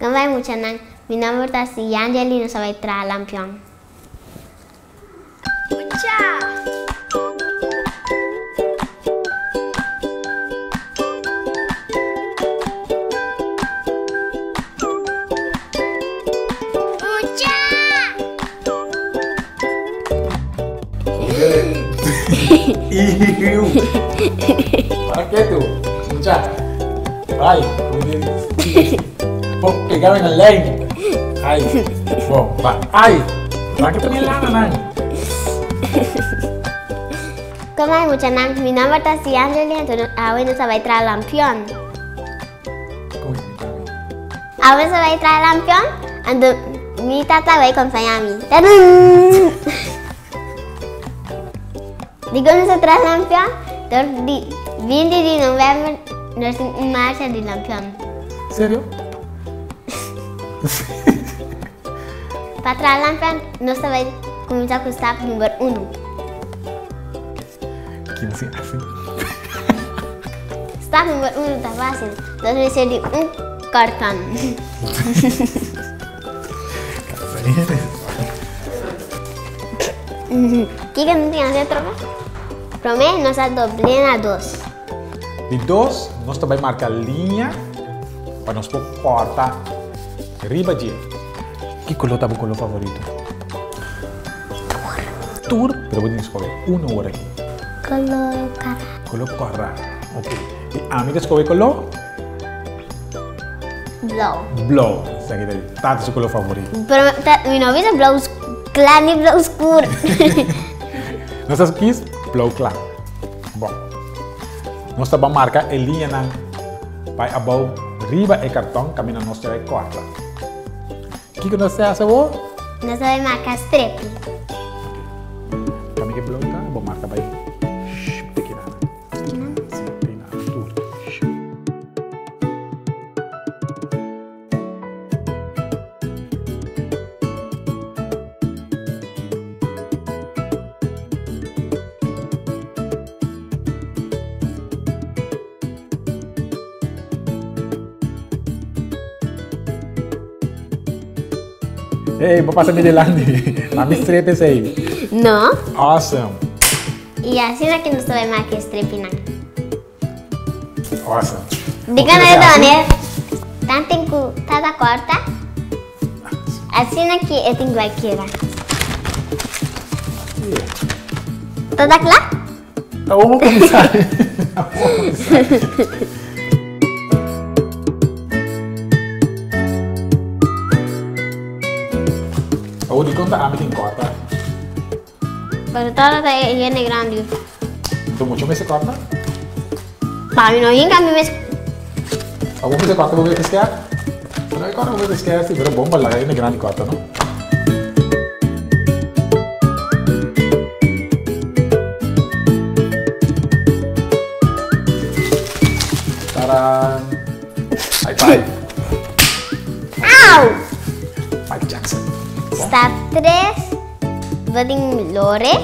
Când vai mucha nang, mina vorta si Angeli no sabai tra lampion. Mucha. Iu. Para qué tú? Mucha. Vai, pok pegar en el lane. Ai. Bom, vai. Ai. Para que também lá nang. Când vai mucha nang, mina vorta si Angeli no sabai tra lampion. Awen sabai tra lampion, ando mi tata vai acompanhar a mim. Tadum! Digo no tra lampion, dor di 20 di novembre nós em marcha de lampion. Sério? Para tra lampion, nós vai começar com o step número 1. Que assim, assim. Step número 1 tá fácil. Nós vamos ser de cartão. ¿Qué que no tiene que hacer troca? Promete nos a doble a 2. De 2, nós também marca a linha para nós pôr corta riba de. Que color tá o color favorito? Tour, pero vou escolher uma hora aqui. Color cara. Color corra. Ok. E a mim escolher color? Blow. Blow. Isso aqui tá o color favorito. Pero mi novio es blow claro y blow oscuro. Nós quis blow claro. Bom. Nós também marca a linha na vai above riba e cartão caminha nós vai corta. Que nós faz agora? Nós vamos marcar strip. Kami que blow tá, bom marca vai. Pequena. Sim, pequena. Tudo. Hey, vou passar me delante. A me strip esse aí. No. Awesome. Y así es que nos vamos marcar strip. Awesome. Díganos de dónde. Tanto tata corta. Así es que eu tenho que ir. Toda claro? Vamos começar. Oh, di conta a mim tem corta. Pero todo está grande. Então, muito mais se corta? Para mí no llega a mí me... Algum se corta, vou ver que é. Não é corta, vou ver que é. Se vira bomba lá, é grande corta, não? Tadam! High five! Au! Mike Jackson. Step 3. Vading lore.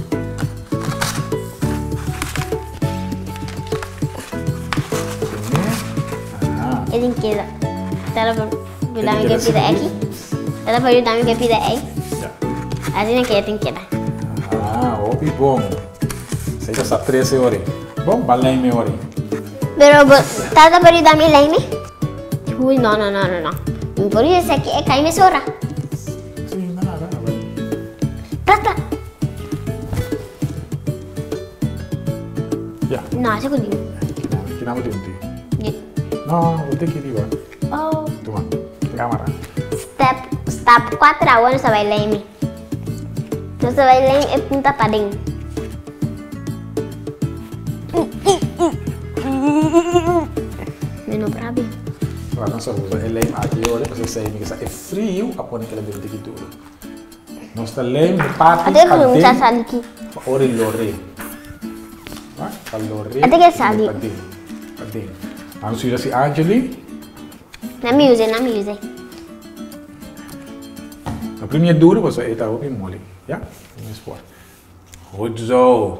Eu tenho que ir. Tara para ajudar me que pida aqui. Tara para ajudar me que pida aí. Assim é que eu tenho que ir. Ah, opi bom. Sei que sabe 13 horas. Bom, balém me hora. Pero tara para ajudar me lá me. Ui, não. Por isso aqui é cair me sora. Sim, nada. Tata. Ya. Não, você conseguiu. Que nama dia nanti? No, udah kiri bang. Oh. Tuh, kamera. Step 4 awal nasa vai lá me. Nasa vai lá é punta pading. Não prabi. Agora nós vamos usar leme aqui olha para você que é frio a pôr naquela bebida aqui tudo. Nós está leme parte até que não está sali aqui. Ora lore. Vai, lore. Até que sali. Pading. Vamos sudah si Angeli. Na mi use. A primeira duro você está o bem mole, já? Vamos expor. Rodzo.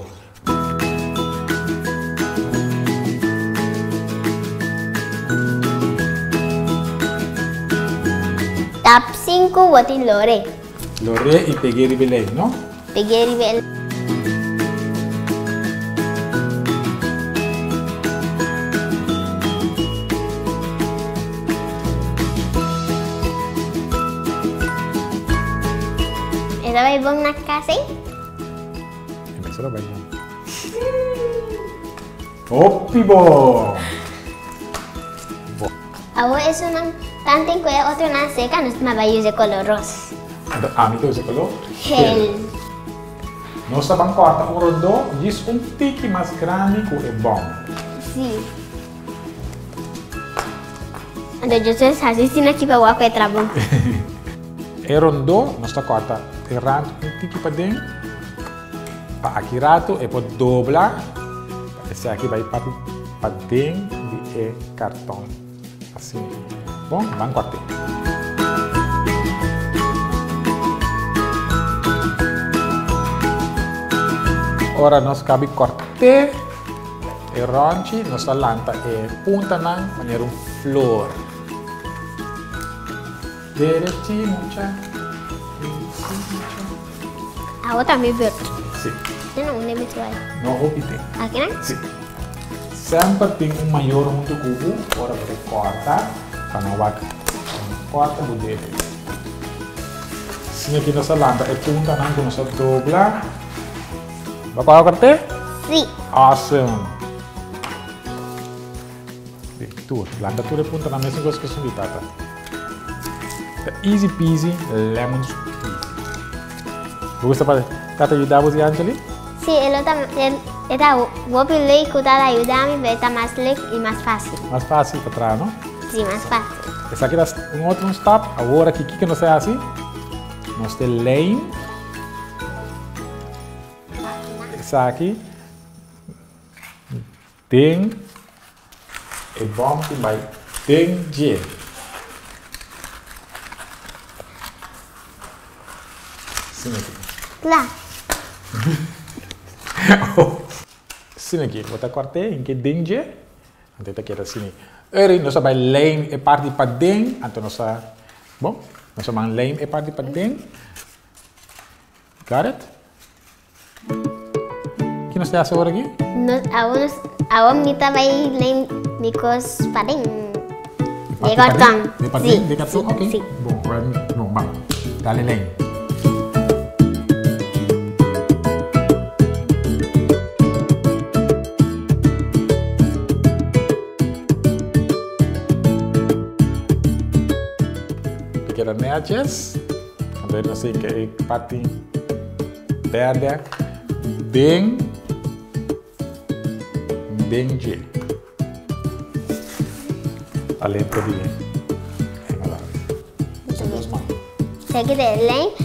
Tap 5 voti Lore. Lore e peguei rivelei, no? Peguei rivelei. Ito ba ibang nakasing? Ito ba ibang? Oppibong! Ako eso ng tanting ko yung otro na seca, no mabayo de color rose. Amigo ese color? Gel. Nossa bancota o rondo diz tique mais grande que o bom. Sí. Ando yo sé así sin aquí para guapo de trabón. E rondo, nossa cota e rand tique para dentro. Para aqui rato e pode dobrar. Esse aqui vai para dentro de cartão. Assim. Bom, bancota. Ora nós cabe corte e ronchi, nossa lanta e punta na maneira flor. Direitinho, tchau. A outra me viu. Sim. Eu não lembro se vai. Não obtém. Aqui, né? Sim. Sempre tem maior muito cubo, ora você corta, para não vaca. Corta o dedo. Sim, aqui nossa lanta e punta na com nossa dobla. Vai para o corte? Sim. Awesome. Tu, lanta tu punta na mesma coisa que eu tata. Easy peasy, lemon squeeze. Gusta para tata ajudar você, Anjali? Sí, esta wopilei que está ayudando a está más leve y más fácil. Mais fácil para trás, não? Sí, más fácil. Esse aqui é outro stop. Agora aqui que não sei assim. Nós temos lane. Esse aqui tem e bom que vai tem G. Sim aqui. Claro. Sim aqui. Vou cortar em que tem G. Então aqui era assim. Eri nós vai lane e parte para dentro. Então nós bom. Nós vamos lane e parte para dentro. Got it? O que nós temos agora aqui? Ahora mita vai ler Nikos pading. De cartão. De pading? De cartão? Ok. Sim. Bom, vamos. Dale lane. Pequenas neaches. Então, não sei que parte verde. Bem G. Além para mim. São duas mãos. Esse aqui é lane.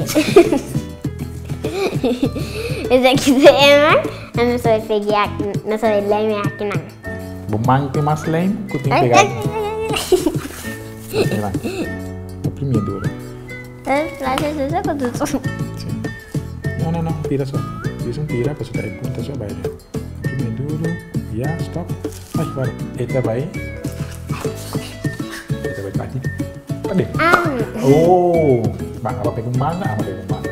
Esse aqui é Emma. Eu não sou pegar, não sou lane aqui não. Bumang tem mais lane que tem pegar. O primeiro duro. Sim. Não, tira só. Isso tira, para você punta só vai. Primeiro duro. Ya, stop. Ay, baru. Esta vai partir. Pade. Oh, apa pegang mana? Apa pegang mana?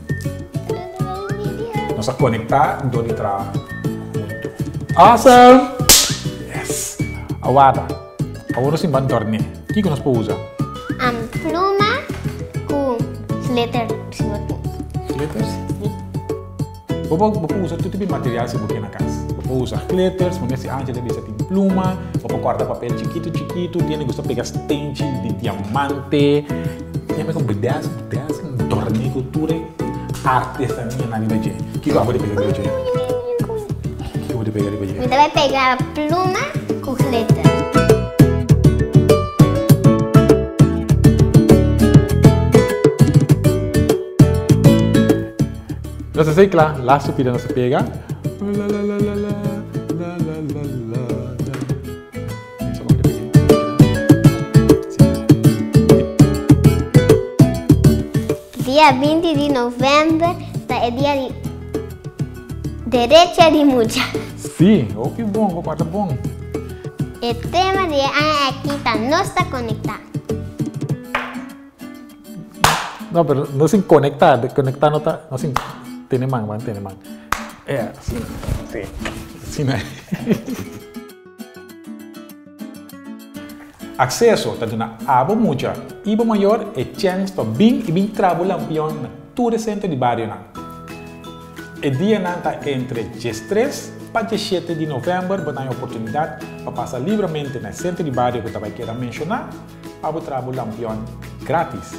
Nós vamos conectar do litra. Awesome. Yes. Awada. Agora sim van torne. O que nós podemos usar? Pluma com glitter. Glitters? Vou usar todo tipo de material se você na casa. Vou usar glitters, mas nesse Angela bisa tem pluma, vou cortar papel chiquito, tiene gusto pegar stente de diamante, tem mais um pedaço, torneio, cultura, artesania na vida de. Que eu vou pegar de. Que eu vou pegar de. Você vai pegar a pluma com glitter. Nós sei que lá subida nós pega. Dia 20 de novembro é dia de Derecha de Mulher. Sim, oh que bom, vou guardar bom. O tema de aqui está nós está conectado. No, pero no sin conectar. Conectar no está. No sin. Tiene man. Sim. Sim. Sim, né? Accesso tá dando abo mucha. Ibo maior é chance para bem trabo lampião na todo centro de barrio na. O dia não tá entre 13 para 17 de novembro, você tem a oportunidade para passar livremente no centro de barrio que você vai querer mencionar, abo trabo lampião grátis.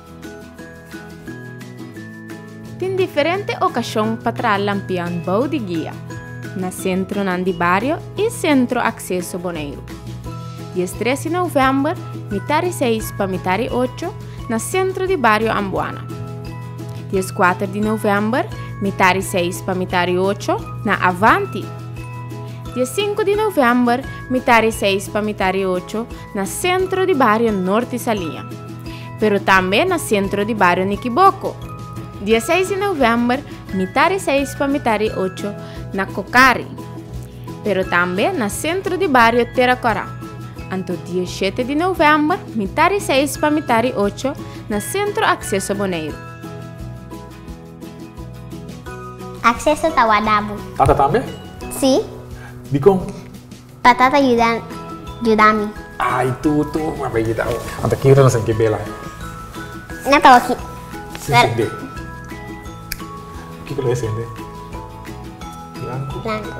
Tem diferente ocasião para trazer lampião bom de guia, na centro de barrio e centro accesso Bonaire. Dia 13 de novembro, metade 6 para metade 8, na centro de barrio Ambuana. Dia 4 de novembro, metade 6 para metade 8, na Avanti. Dia 5 de novembro, metade 6 para metade 8, na centro de barrio Norte Salinha. Pero também na centro de barrio Niquiboco. Dia 6 de novembro, metade 6 para metade 8, na Cocari. Pero também na centro de barrio Teracorá. Anto dia 7 de novembro, metade 6 para metade 8, na centro accesso Bonaire. Accesso tá Wadabo. Tata também? Sim. Dicom. Patata Yudami. Ai, tu, mas vai dar. Anta kira na sangke bela. Não tá aqui. Sinde. O que é sinde? Blanco.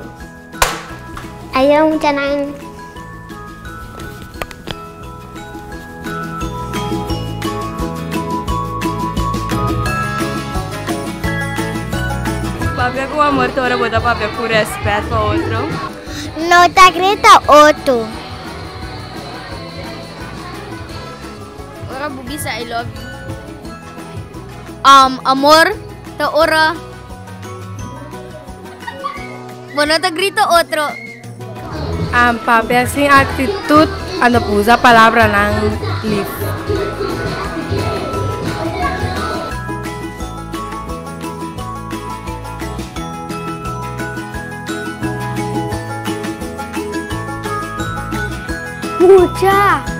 Ayaw mo dyan ang... Papia com amor, tu ora botar papia com respeito para outro. No tá grita outro. Ora bugisa, I love you. Amor, ta ora. Bueno, ta grito otro. Papia sem atitude, ano usa a palavra ng live. Mucha.